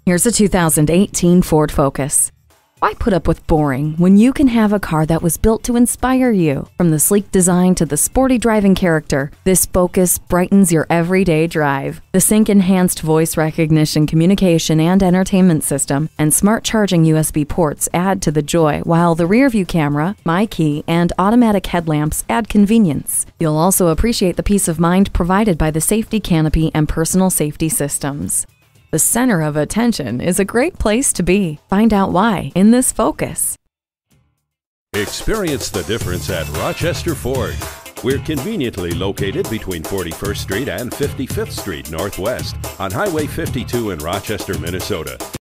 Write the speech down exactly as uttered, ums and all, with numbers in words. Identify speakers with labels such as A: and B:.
A: Here's a two thousand eighteen Ford Focus. Why put up with boring when you can have a car that was built to inspire you? From the sleek design to the sporty driving character, this Focus brightens your everyday drive. The sync-enhanced voice recognition, communication, and entertainment system and smart charging U S B ports add to the joy, while the rear-view camera, MyKey, and automatic headlamps add convenience. You'll also appreciate the peace of mind provided by the safety canopy and personal safety systems. The center of attention is a great place to be. Find out why in this Focus.
B: Experience the difference at Rochester Ford. We're conveniently located between forty-first Street and fifty-fifth Street Northwest on Highway fifty-two in Rochester, Minnesota.